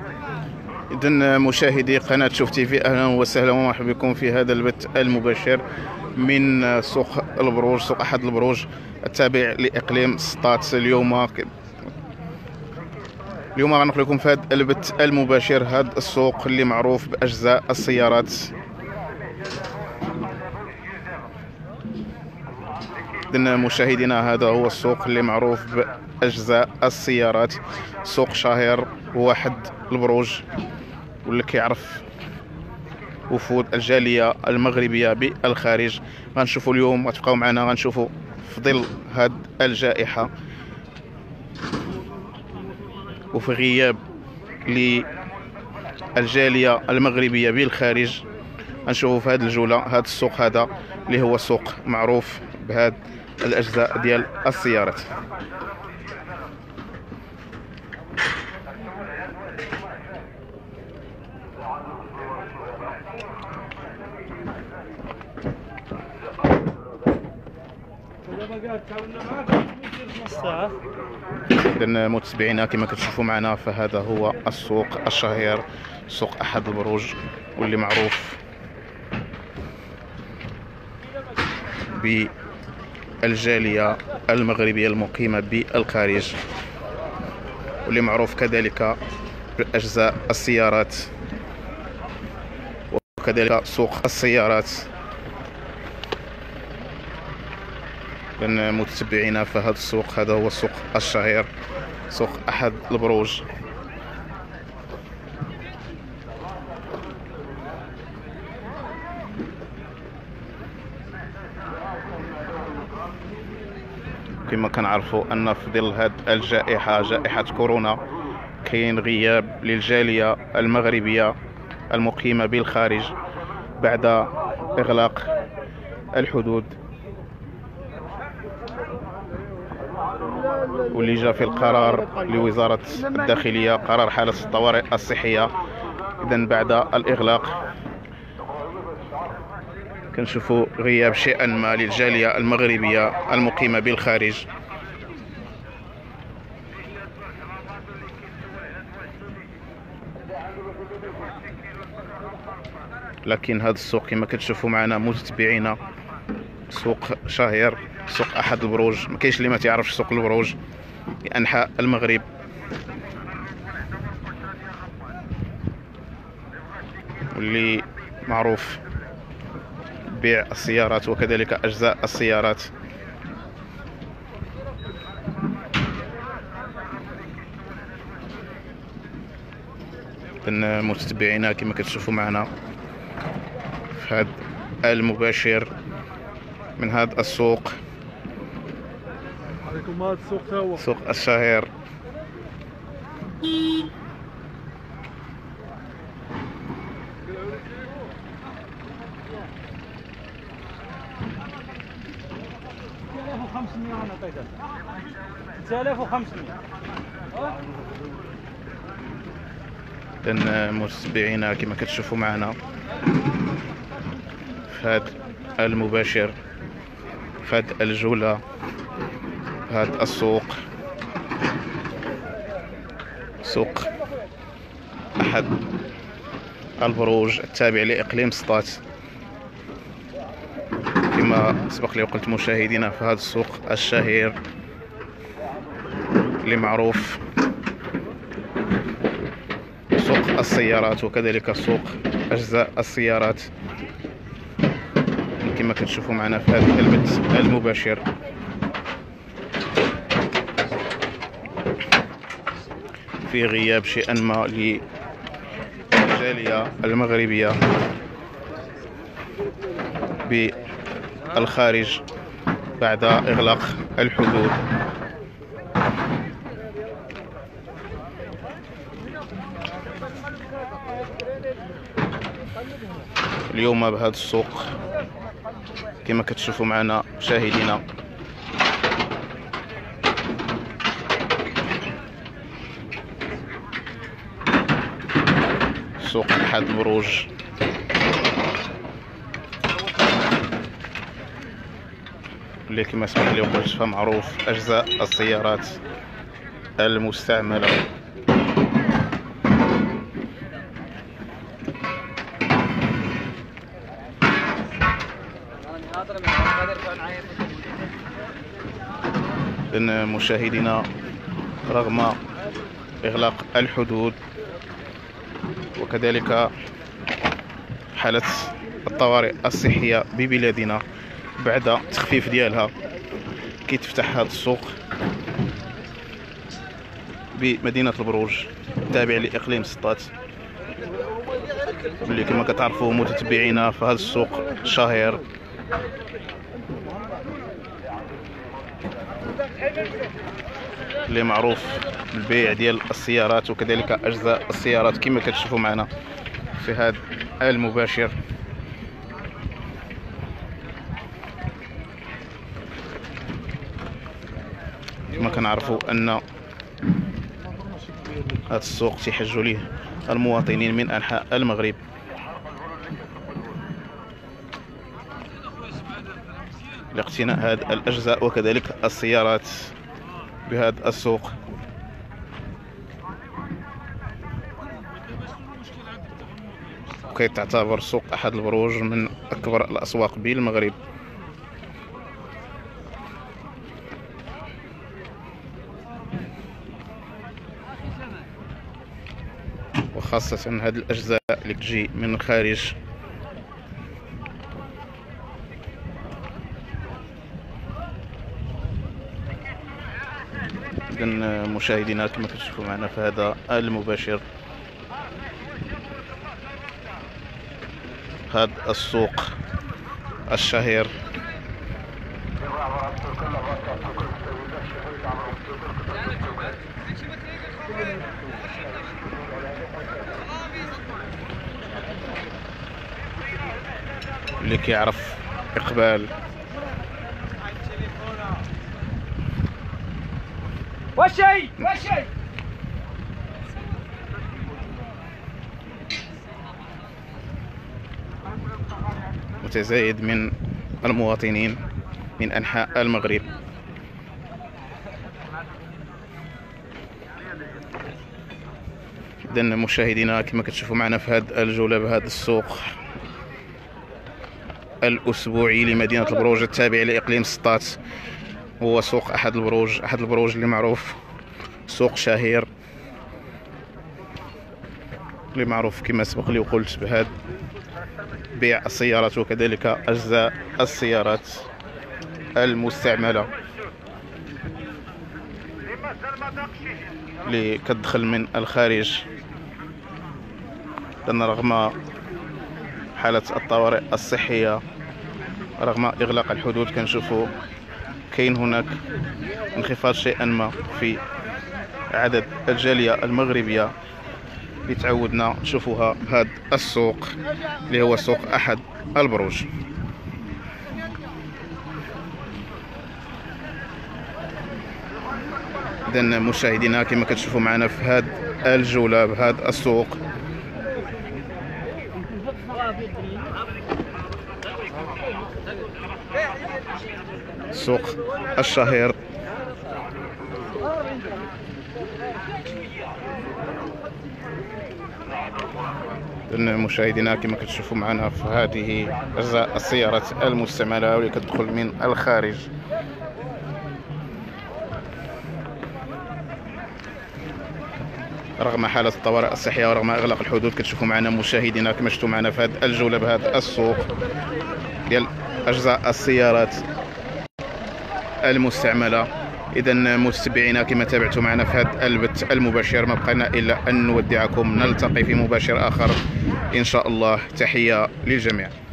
إذن مشاهدي قناة شوف تيفي، أهلا وسهلا ومرحبا بكم في هذا البث المباشر من سوق البروج، سوق أحد البروج التابع لإقليم سطات. اليوم غنقول لكم في هذا البث المباشر هذا السوق اللي معروف بأجزاء السيارات. إذن مشاهدينا هذا هو السوق اللي معروف بأجزاء السيارات، سوق شهير واحد البروج، واللي كيعرف وفود الجاليه المغربيه بالخارج. غنشوفوا اليوم، غتبقاو معنا، غنشوفوا في ظل هاد الجائحه وفي غياب للجاليه المغربيه بالخارج، غنشوفوا في هذه الجوله هذا السوق هذا اللي هو سوق معروف بهاد الاجزاء ديال السيارات. إذن متابعينا كما كتشوفوا معنا، فهذا هو السوق الشهير، سوق أحد البروج، واللي معروف بالجالية المغربية المقيمة بالخارج، واللي معروف كذلك بأجزاء السيارات وكذلك سوق السيارات. لأن متتبعينا فهذا السوق هذا هو السوق الشهير، سوق أحد البروج. كما كنعرفوا أن في ظل هذه الجائحة، جائحة كورونا، كاين غياب للجالية المغربية المقيمة بالخارج بعد إغلاق الحدود، واللي جاء في القرار لوزارة الداخلية قرار حالة الطوارئ الصحية. إذن بعد الإغلاق كنشوفوا غياب شيئا ما للجالية المغربية المقيمة بالخارج. لكن هذا السوق كما كتشوفوا معنا متتبعينا سوق شهير، سوق أحد البروج. ما كاينش اللي ما تعرفش سوق البروج في أنحاء المغرب، واللي معروف بيع السيارات وكذلك أجزاء السيارات. إذن متتبعينا كما كتشوفوا معنا في هذا المباشر من هذا السوق، سوق الشهير. إذن متابعينا كما كتشوفوا معنا في هذا المباشر، في هذه الجولة، في هذا السوق، سوق أحد البروج التابع لإقليم سطات. كما سبق لي وقلت مشاهدينا، في هذا السوق الشهير اللي معروف سوق السيارات وكذلك سوق أجزاء السيارات، كما كتشوفوا معنا في هذا البث المباشر. في غياب شيئا ما للجالية المغربية بالخارج بعد إغلاق الحدود. اليوم بهذا السوق كما كتشوفوا معنا مشاهدينا سوق أحد البروج، اللي كما سمح لي وقلت فمعروف أجزاء السيارات المستعملة. إذن مشاهدينا، رغم إغلاق الحدود وكذلك حالة الطوارئ الصحية ببلادنا بعد تخفيف ديالها، كيتفتح هذا السوق بمدينة البروج التابع لإقليم سطات، اللي كما كتعرفوا متتبعينا في هذا السوق الشهير. اللي معروف بالبيع ديال السيارات وكذلك أجزاء السيارات كما كتشوفوا معنا في هذا المباشر. كما كنعرفوا أن هذا السوق تيحجوا ليه المواطنين من أنحاء المغرب. لاقتناء هذه الأجزاء وكذلك السيارات بهذا السوق. وكيتعتبر سوق أحد البروج من أكبر الأسواق بالمغرب. وخاصة هذه الأجزاء اللي تجي من الخارج. إذن مشاهدينا، كما كتشوفوا معنا في هذا المباشر، هذا السوق الشهير اللي كيعرف إقبال وشي متزايد من المواطنين من أنحاء المغرب. إذن مشاهدينا، كما كتشوفوا معنا في هذه الجولة بهذا السوق الأسبوعي لمدينة البروج التابع لإقليم سطات، هو سوق أحد البروج اللي معروف سوق شهير، اللي معروف كما سبق لي وقلت بهذا بيع السيارات وكذلك أجزاء السيارات المستعملة اللي كتدخل من الخارج. لأن رغم حالة الطوارئ الصحية، رغم إغلاق الحدود، كنشوفوا كاين هناك انخفاض شيئا ما في عدد الجالية المغربية اللي تعودنا نشوفوها بهذا السوق اللي هو سوق أحد البروج. إذن مشاهدينا، كما كتشوفوا معنا في هذه الجولة بهذا السوق، سوق الشهير. إذن مشاهدينا، كما كتشوفوا معنا في هذه أجزاء السيارات المستعملة واللي كتدخل من الخارج. رغم حالة الطوارئ الصحية ورغم إغلاق الحدود، كتشوفوا معنا مشاهدينا كما شفتوا معنا في هذه الجولة بهذا السوق ديال أجزاء السيارات المستعملة. إذن متابعينا، كما تابعتوا معنا في هذا البث المباشر، ما بقينا إلا أن نودعكم، نلتقي في مباشر آخر إن شاء الله. تحية للجميع.